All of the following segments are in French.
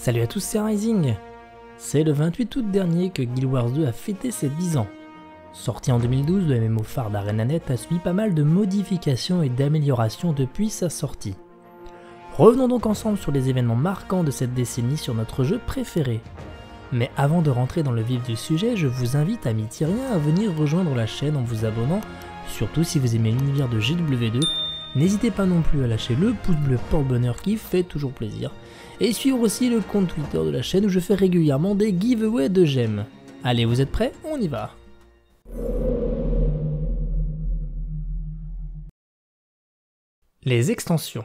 Salut à tous, c'est Rising. C'est le 28 août dernier que Guild Wars 2 a fêté ses 10 ans. Sorti en 2012, le MMO phare d'ArenaNet a subi pas mal de modifications et d'améliorations depuis sa sortie. Revenons donc ensemble sur les événements marquants de cette décennie sur notre jeu préféré. Mais avant de rentrer dans le vif du sujet, je vous invite, amis Tyriens, à venir rejoindre la chaîne en vous abonnant, surtout si vous aimez l'univers de GW2. N'hésitez pas non plus à lâcher le pouce bleu porte-bonheur qui fait toujours plaisir, et suivre aussi le compte Twitter de la chaîne où je fais régulièrement des giveaways de gemmes. Allez, vous êtes prêts? On y va! Les extensions.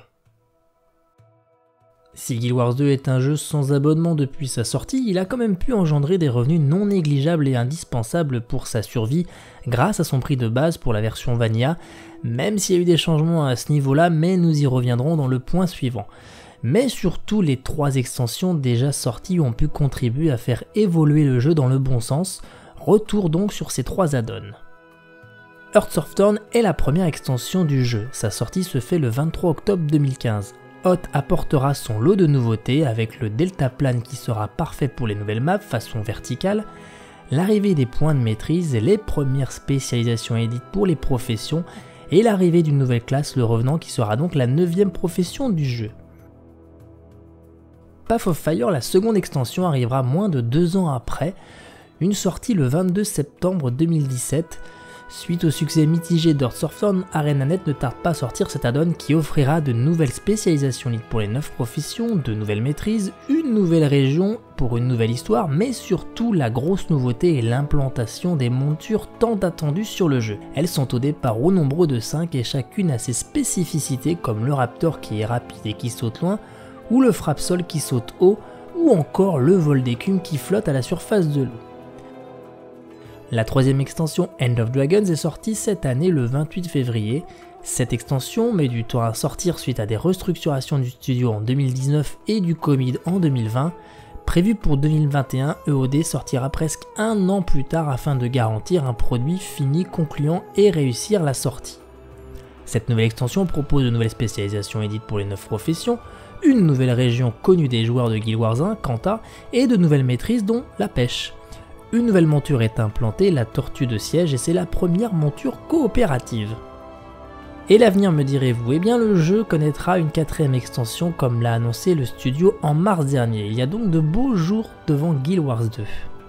Si Guild Wars 2 est un jeu sans abonnement depuis sa sortie, il a quand même pu engendrer des revenus non négligeables et indispensables pour sa survie grâce à son prix de base pour la version Vanilla, même s'il y a eu des changements à ce niveau-là, mais nous y reviendrons dans le point suivant. Mais surtout, les 3 extensions déjà sorties ont pu contribuer à faire évoluer le jeu dans le bon sens. Retour donc sur ces 3 add-ons. Hearts of Thorn est la première extension du jeu, sa sortie se fait le 23 octobre 2015. Hoth apportera son lot de nouveautés avec le deltaplane qui sera parfait pour les nouvelles maps façon verticale, l'arrivée des points de maîtrise, les premières spécialisations édites pour les professions et l'arrivée d'une nouvelle classe, le Revenant, qui sera donc la 9e profession du jeu. Path of Fire, la seconde extension, arrivera moins de 2 ans après, une sortie le 22 septembre 2017. Suite au succès mitigé d'Hearts of Thorn, ArenaNet ne tarde pas à sortir cet add-on qui offrira de nouvelles spécialisations liées pour les 9 professions, de nouvelles maîtrises, une nouvelle région pour une nouvelle histoire, mais surtout la grosse nouveauté est l'implantation des montures tant attendues sur le jeu. Elles sont au départ au nombre de 5 et chacune a ses spécificités comme le Raptor qui est rapide et qui saute loin, ou le Frappe-Sol qui saute haut, ou encore le vol d'écume qui flotte à la surface de l'eau. La 3e extension End of Dragons est sortie cette année le 28 février. Cette extension met du temps à sortir suite à des restructurations du studio en 2019 et du Covid en 2020. Prévue pour 2021, EOD sortira presque un an plus tard afin de garantir un produit fini, concluant et réussir la sortie. Cette nouvelle extension propose de nouvelles spécialisations édites pour les 9 professions, une nouvelle région connue des joueurs de Guild Wars 1, Kanta, et de nouvelles maîtrises dont la pêche. Une nouvelle monture est implantée, la Tortue de Siège, et c'est la première monture coopérative. Et l'avenir, me direz-vous? Eh bien, le jeu connaîtra une 4e extension comme l'a annoncé le studio en mars dernier. Il y a donc de beaux jours devant Guild Wars 2.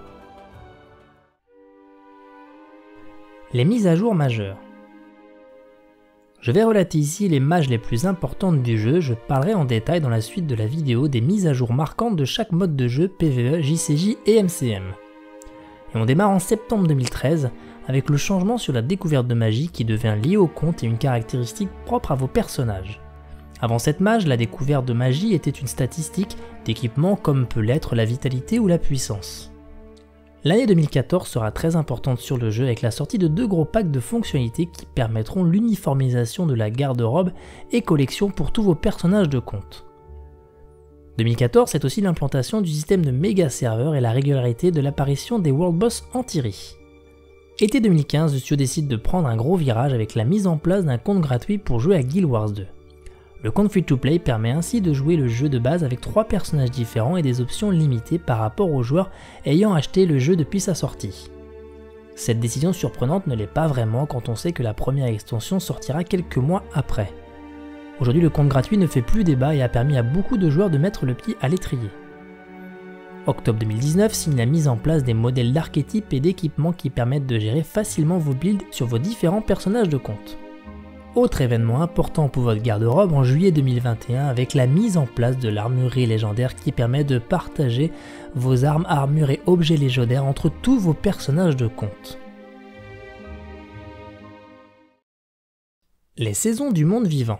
Les mises à jour majeures. Je vais relater ici les mages les plus importantes du jeu, je parlerai en détail dans la suite de la vidéo des mises à jour marquantes de chaque mode de jeu PvE, JCJ et MCM. Et on démarre en septembre 2013 avec le changement sur la découverte de magie qui devient liée au compte et une caractéristique propre à vos personnages. Avant cette mage, la découverte de magie était une statistique d'équipement comme peut l'être la vitalité ou la puissance. L'année 2014 sera très importante sur le jeu avec la sortie de 2 gros packs de fonctionnalités qui permettront l'uniformisation de la garde-robe et collection pour tous vos personnages de compte. 2014, c'est aussi l'implantation du système de méga serveurs et la régularité de l'apparition des World Boss en Thyri. Été 2015, le studio décide de prendre un gros virage avec la mise en place d'un compte gratuit pour jouer à Guild Wars 2. Le compte free-to-play permet ainsi de jouer le jeu de base avec 3 personnages différents et des options limitées par rapport aux joueurs ayant acheté le jeu depuis sa sortie. Cette décision surprenante ne l'est pas vraiment quand on sait que la première extension sortira quelques mois après. Aujourd'hui, le compte gratuit ne fait plus débat et a permis à beaucoup de joueurs de mettre le pied à l'étrier. Octobre 2019 signe la mise en place des modèles d'archétypes et d'équipements qui permettent de gérer facilement vos builds sur vos différents personnages de compte. Autre événement important pour votre garde-robe en juillet 2021 avec la mise en place de l'armurerie légendaire qui permet de partager vos armes, armures et objets légendaires entre tous vos personnages de compte. Les saisons du monde vivant.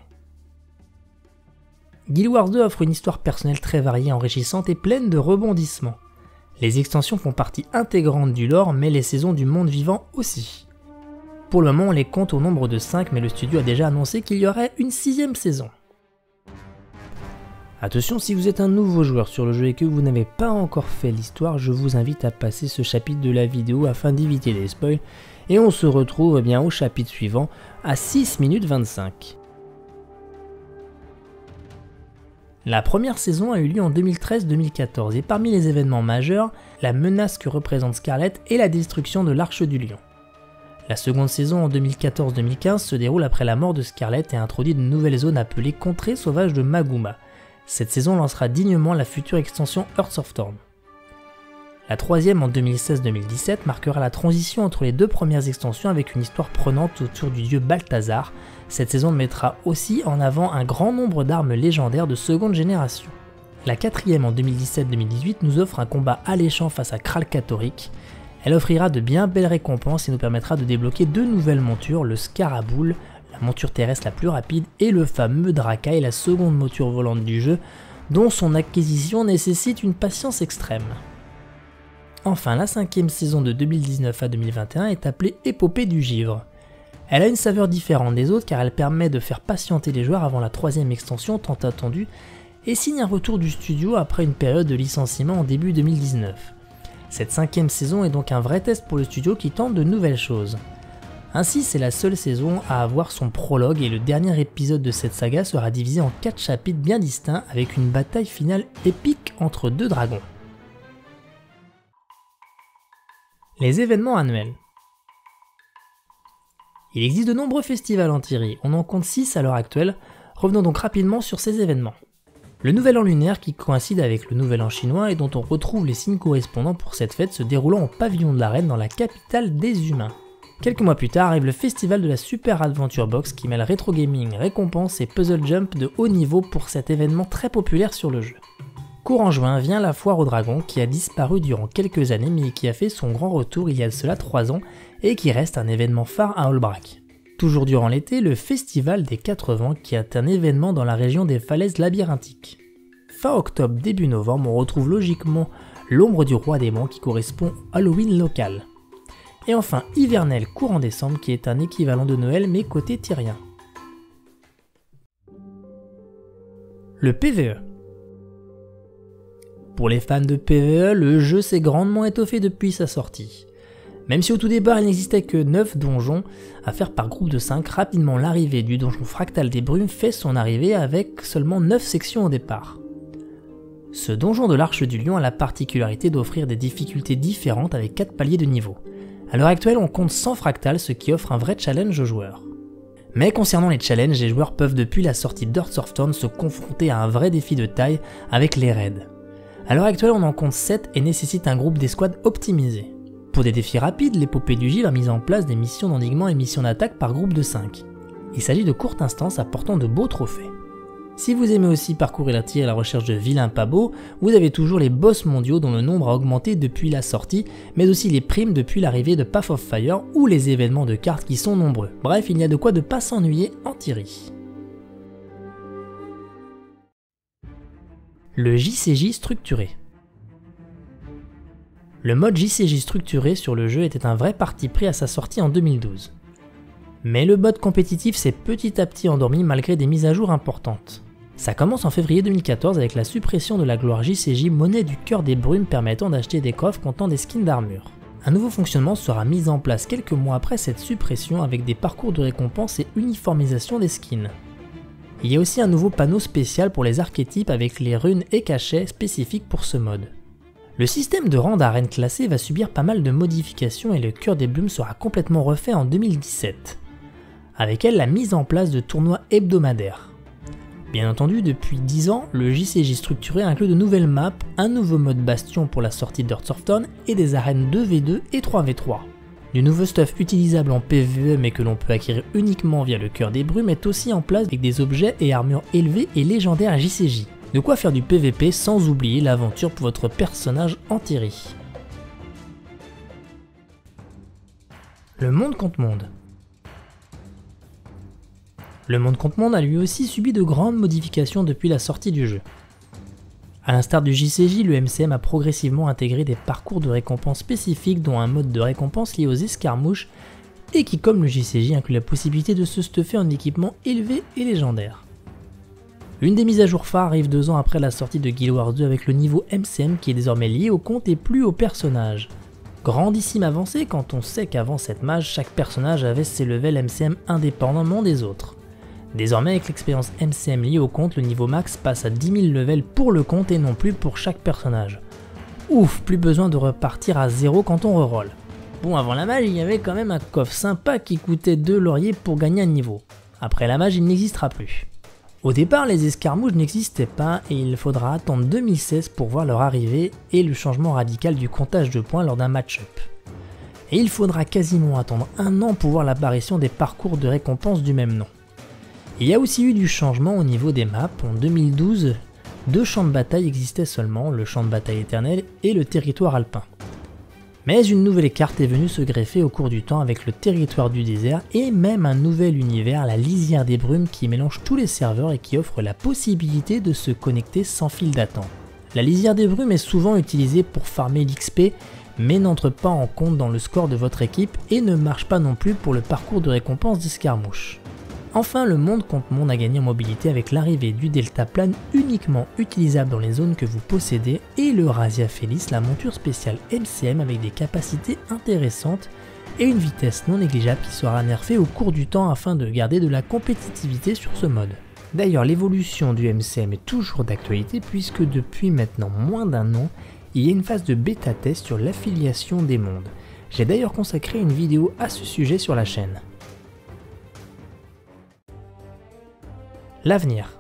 Guild Wars 2 offre une histoire personnelle très variée, enrichissante et pleine de rebondissements. Les extensions font partie intégrante du lore, mais les saisons du monde vivant aussi. Pour le moment, on les compte au nombre de 5, mais le studio a déjà annoncé qu'il y aurait une 6e saison. Attention, si vous êtes un nouveau joueur sur le jeu et que vous n'avez pas encore fait l'histoire, je vous invite à passer ce chapitre de la vidéo afin d'éviter les spoils, et on se retrouve bien au chapitre suivant à 6 minutes 25. La première saison a eu lieu en 2013-2014 et parmi les événements majeurs, la menace que représente Scarlet est la destruction de l'Arche du Lion. La seconde saison en 2014-2015 se déroule après la mort de Scarlet et introduit de nouvelles zones appelées Contrées sauvages de Magouma. Cette saison lancera dignement la future extension Hearts of Thorn. La troisième en 2016-2017 marquera la transition entre les deux premières extensions avec une histoire prenante autour du dieu Balthazar. Cette saison mettra aussi en avant un grand nombre d'armes légendaires de seconde génération. La quatrième en 2017-2018 nous offre un combat alléchant face à Kralkatorik. Elle offrira de bien belles récompenses et nous permettra de débloquer deux nouvelles montures, le Scaraboule, la monture terrestre la plus rapide, et le fameux Drakai, la seconde monture volante du jeu, dont son acquisition nécessite une patience extrême. Enfin, la cinquième saison de 2019 à 2021 est appelée Épopée du Givre. Elle a une saveur différente des autres car elle permet de faire patienter les joueurs avant la troisième extension tant attendue et signe un retour du studio après une période de licenciement en début 2019. Cette cinquième saison est donc un vrai test pour le studio qui tente de nouvelles choses. Ainsi, c'est la seule saison à avoir son prologue et le dernier épisode de cette saga sera divisé en 4 chapitres bien distincts avec une bataille finale épique entre deux dragons. Les événements annuels. Il existe de nombreux festivals en Tyrie, on en compte 6 à l'heure actuelle, revenons donc rapidement sur ces événements. Le Nouvel An lunaire qui coïncide avec le Nouvel An chinois et dont on retrouve les signes correspondants pour cette fête se déroulant au pavillon de la Reine dans la capitale des humains. Quelques mois plus tard arrive le festival de la Super Adventure Box qui mêle rétro gaming, récompenses et puzzle jump de haut niveau pour cet événement très populaire sur le jeu. Courant juin vient la foire aux dragons qui a disparu durant quelques années mais qui a fait son grand retour il y a de cela 3 ans et qui reste un événement phare à Olbrak. Toujours durant l'été, le festival des 4 vents qui est un événement dans la région des falaises labyrinthiques. Fin octobre, début novembre, on retrouve logiquement l'ombre du roi démon qui correspond à Halloween local. Et enfin, hivernel courant décembre qui est un équivalent de Noël mais côté tyrien. Le PvE. Pour les fans de PvE, le jeu s'est grandement étoffé depuis sa sortie. Même si au tout départ il n'existait que 9 donjons à faire par groupe de 5, rapidement l'arrivée du donjon Fractal des Brumes fait son arrivée avec seulement 9 sections au départ. Ce donjon de l'Arche du Lion a la particularité d'offrir des difficultés différentes avec 4 paliers de niveau. À l'heure actuelle on compte 100 fractales, ce qui offre un vrai challenge aux joueurs. Mais concernant les challenges, les joueurs peuvent depuis la sortie d'Hearts of Thorn se confronter à un vrai défi de taille avec les raids. À l'heure actuelle on en compte 7 et nécessite un groupe d'escouade optimisé. Pour des défis rapides, l'épopée du Givre a mis en place des missions d'endiguement et missions d'attaque par groupe de 5. Il s'agit de courtes instances apportant de beaux trophées. Si vous aimez aussi parcourir la Tyrie à la recherche de vilains pas beaux, vous avez toujours les boss mondiaux dont le nombre a augmenté depuis la sortie, mais aussi les primes depuis l'arrivée de Path of Fire ou les événements de cartes qui sont nombreux. Bref, il y a de quoi de pas s'ennuyer en Tyrie. Le JCJ structuré. Le mode JCJ structuré sur le jeu était un vrai parti pris à sa sortie en 2012. Mais le mode compétitif s'est petit à petit endormi malgré des mises à jour importantes. Ça commence en février 2014 avec la suppression de la gloire JCJ monnaie du cœur des brumes permettant d'acheter des coffres contenant des skins d'armure. Un nouveau fonctionnement sera mis en place quelques mois après cette suppression avec des parcours de récompense et uniformisation des skins. Il y a aussi un nouveau panneau spécial pour les archétypes avec les runes et cachets spécifiques pour ce mode. Le système de rang d'arène classée va subir pas mal de modifications et le cœur des brumes sera complètement refait en 2017. Avec elle la mise en place de tournois hebdomadaires. Bien entendu, depuis 10 ans, le JCJ structuré inclut de nouvelles maps, un nouveau mode bastion pour la sortie d'Hearts of Thorn et des arènes 2v2 et 3v3. Du nouveau stuff utilisable en PvE mais que l'on peut acquérir uniquement via le cœur des brumes est aussi en place avec des objets et armures élevées et légendaires JCJ. De quoi faire du PvP sans oublier l'aventure pour votre personnage en Tyrie. Le monde contre monde. Le monde contre monde a lui aussi subi de grandes modifications depuis la sortie du jeu. A l'instar du JCJ, le MCM a progressivement intégré des parcours de récompenses spécifiques dont un mode de récompense lié aux escarmouches et qui comme le JCJ inclut la possibilité de se stuffer en équipement élevé et légendaire. Une des mises à jour phares arrive 2 ans après la sortie de Guild Wars 2 avec le niveau MCM qui est désormais lié au compte et plus au personnage. Grandissime avancée quand on sait qu'avant cette mage, chaque personnage avait ses levels MCM indépendamment des autres. Désormais, avec l'expérience MCM liée au compte, le niveau max passe à 10 000 levels pour le compte et non plus pour chaque personnage. Ouf, plus besoin de repartir à 0 quand on reroll. Bon, avant la mage, il y avait quand même un coffre sympa qui coûtait 2 lauriers pour gagner un niveau. Après la mage, il n'existera plus. Au départ, les escarmouches n'existaient pas et il faudra attendre 2016 pour voir leur arrivée et le changement radical du comptage de points lors d'un match-up. Et il faudra quasiment attendre 1 an pour voir l'apparition des parcours de récompense du même nom. Il y a aussi eu du changement au niveau des maps. En 2012, 2 champs de bataille existaient seulement, le champ de bataille éternel et le territoire alpin. Mais une nouvelle carte est venue se greffer au cours du temps avec le territoire du désert et même un nouvel univers, la lisière des brumes, qui mélange tous les serveurs et qui offre la possibilité de se connecter sans fil d'attente. La lisière des brumes est souvent utilisée pour farmer l'XP, mais n'entre pas en compte dans le score de votre équipe et ne marche pas non plus pour le parcours de récompense d'escarmouche. Enfin, le monde contre monde a gagné en mobilité avec l'arrivée du deltaplane uniquement utilisable dans les zones que vous possédez et le Razia Feliz, la monture spéciale MCM avec des capacités intéressantes et une vitesse non négligeable qui sera nerfée au cours du temps afin de garder de la compétitivité sur ce mode. D'ailleurs, l'évolution du MCM est toujours d'actualité puisque depuis maintenant moins d'1 an, il y a une phase de bêta test sur l'affiliation des mondes. J'ai d'ailleurs consacré une vidéo à ce sujet sur la chaîne. L'avenir.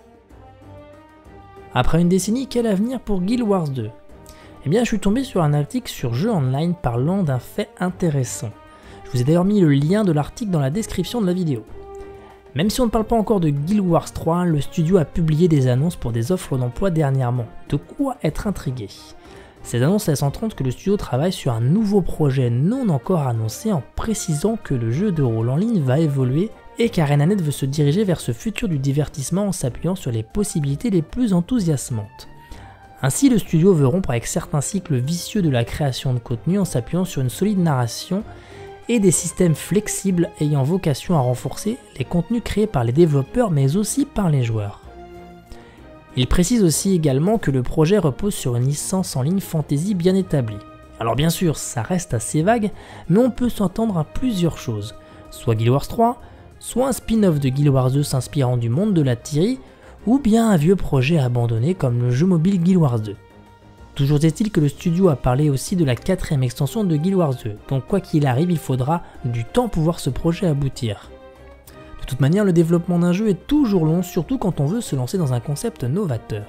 Après une décennie, quel avenir pour Guild Wars 2 ? Eh bien, je suis tombé sur un article sur Jeux Online parlant d'un fait intéressant. Je vous ai d'ailleurs mis le lien de l'article dans la description de la vidéo. Même si on ne parle pas encore de Guild Wars 3, le studio a publié des annonces pour des offres d'emploi dernièrement. De quoi être intrigué. Ces annonces laissent entendre que le studio travaille sur un nouveau projet non encore annoncé en précisant que le jeu de rôle en ligne va évoluer et qu'ArenaNet veut se diriger vers ce futur du divertissement en s'appuyant sur les possibilités les plus enthousiasmantes. Ainsi, le studio veut rompre avec certains cycles vicieux de la création de contenu en s'appuyant sur une solide narration et des systèmes flexibles ayant vocation à renforcer les contenus créés par les développeurs mais aussi par les joueurs. Il précise aussi également que le projet repose sur une licence en ligne fantasy bien établie. Alors bien sûr, ça reste assez vague, mais on peut s'entendre à plusieurs choses, soit Guild Wars 3, soit un spin-off de Guild Wars 2 s'inspirant du monde de la Thyri, ou bien un vieux projet abandonné comme le jeu mobile Guild Wars 2. Toujours est-il que le studio a parlé aussi de la 4ème extension de Guild Wars 2, donc quoi qu'il arrive, il faudra du temps pour voir ce projet aboutir. De toute manière, le développement d'un jeu est toujours long, surtout quand on veut se lancer dans un concept novateur.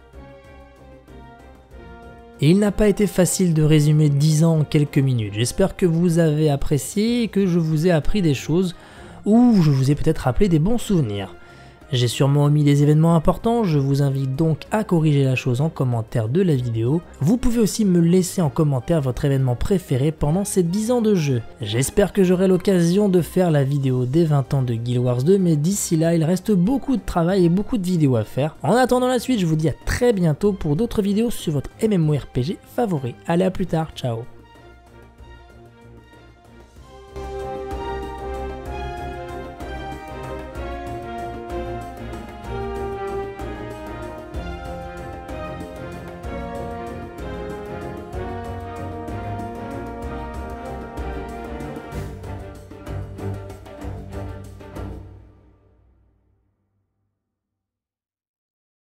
Et il n'a pas été facile de résumer 10 ans en quelques minutes. J'espère que vous avez apprécié et que je vous ai appris des choses, ou je vous ai peut-être rappelé des bons souvenirs. J'ai sûrement omis des événements importants, je vous invite donc à corriger la chose en commentaire de la vidéo. Vous pouvez aussi me laisser en commentaire votre événement préféré pendant ces 10 ans de jeu. J'espère que j'aurai l'occasion de faire la vidéo des 20 ans de Guild Wars 2, mais d'ici là, il reste beaucoup de travail et beaucoup de vidéos à faire. En attendant la suite, je vous dis à très bientôt pour d'autres vidéos sur votre MMORPG favori. Allez, à plus tard, ciao.